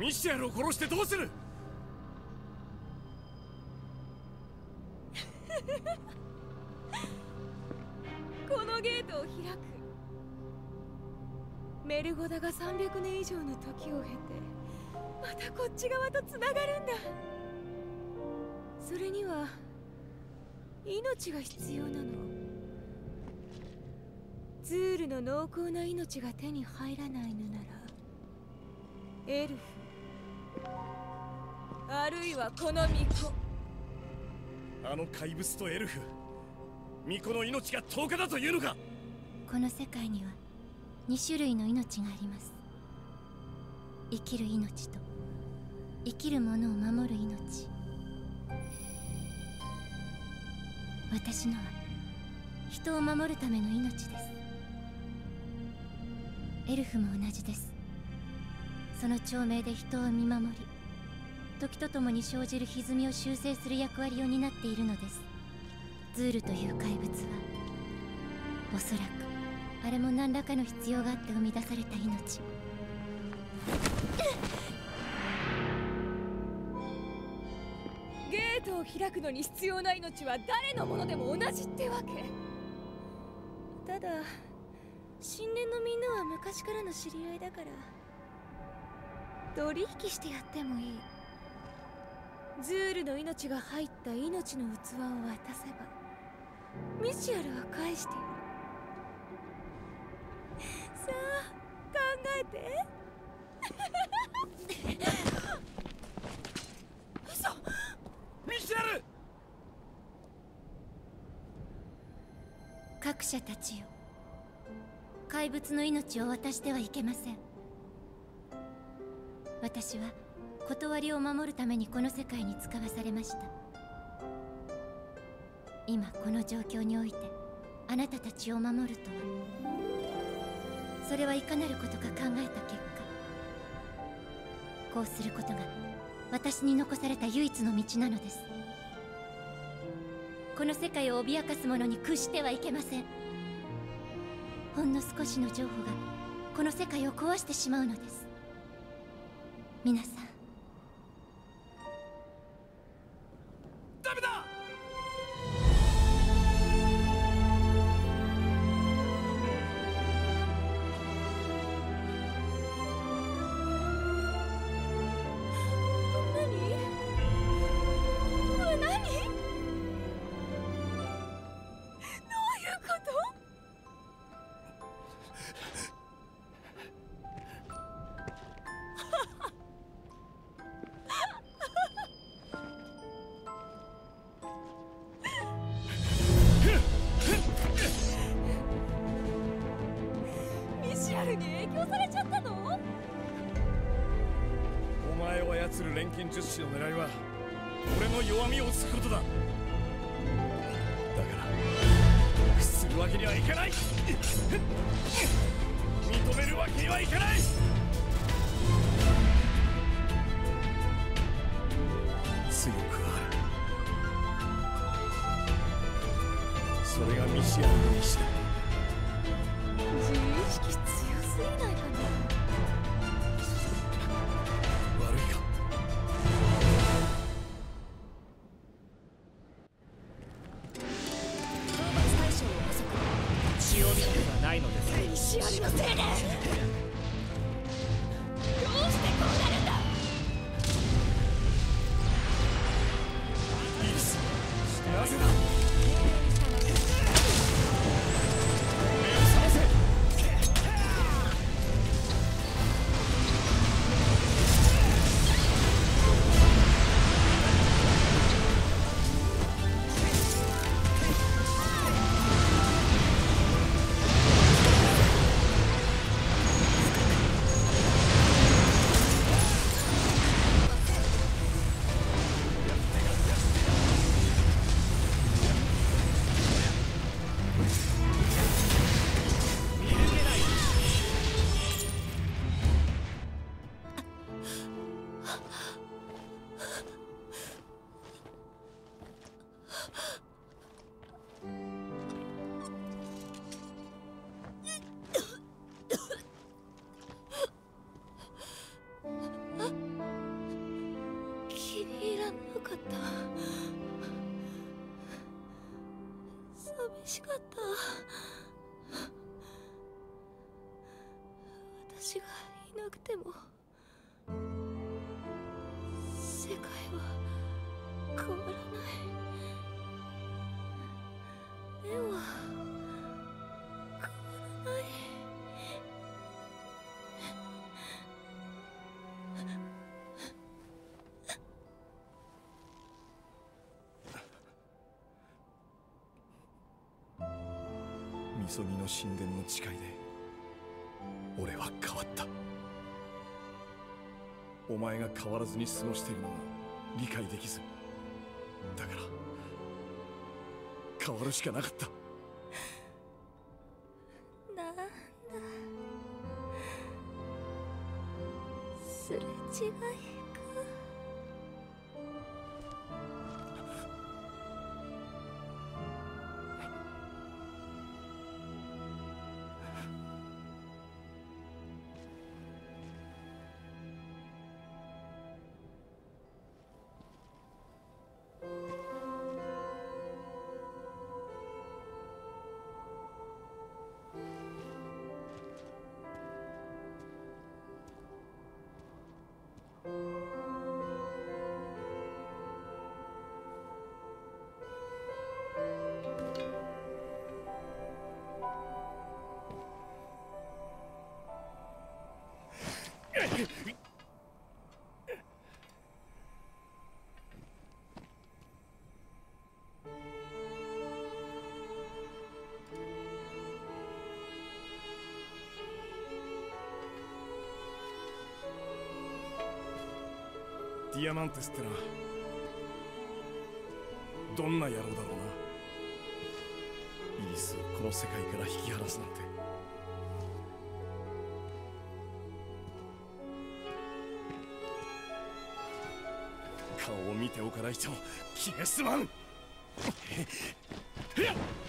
ミシェルを殺してどうする。 このゲートを開く。メルゴダが300年以上の時を経てまたこっち側とつながるんだ。それには命が必要なの。ズールの濃厚な命が手に入らないのならエルフあるいはこの巫女。 あの怪物とエルフ、巫女の命が10日だというのか。 この世界には2種類の命があります。生きる命と生きるものを守る命。私のは人を守るための命です。エルフも同じです。その長命で人を見守り、時とともに生じる歪みを修正する役割を担っているのです。ズールという怪物はおそらくあれも何らかの必要があって生み出された命。 ゲートを開くのに必要な命は誰のものでも同じってわけ。ただ神殿のみんなは昔からの知り合いだから取引してやってもいい。ズールの命が入った命の器を渡せばミシアルは返してやる。さあ考えて。嘘。 ミシェル。 各社たちよ、怪物の命を渡してはいけません。私は断りを守るためにこの世界に使わされました。今この状況においてあなたたちを守るとは、それはいかなることか考えた結果、こうすることが私に残された唯一の道なのです。この世界を脅かす者に屈してはいけません。ほんの少しの情報がこの世界を壊してしまうのです。皆さん、 ダメだ。 これ何？どういうこと？ミシアルに影響されちゃったの？ お前を操る錬金術師の狙いは俺の弱みを突くことだ。だから屈するわけにはいかない。認めるわけにはいかない。強くある。それがミシアルの意志だ。 自意識強すぎないかな。 悪いよ。 討伐対象を補足。 潮見がないのです。 ミシアルのせいでどうしてこうなるんだ。 イリス、なぜだ。目を覚ませ。 しかった。私がいなくても世界は変わらない。絵は変わらない。 みそぎの神殿の誓いで俺は変わった。お前が変わらずに過ごしているのが理解できず、だから変わるしかなかった。 なんだ、すれ違いか。 ディアマンテスってな、どんな野郎だろうな。イリスをこの世界から引き離すなんて。顔を見ておかないと気が済まん。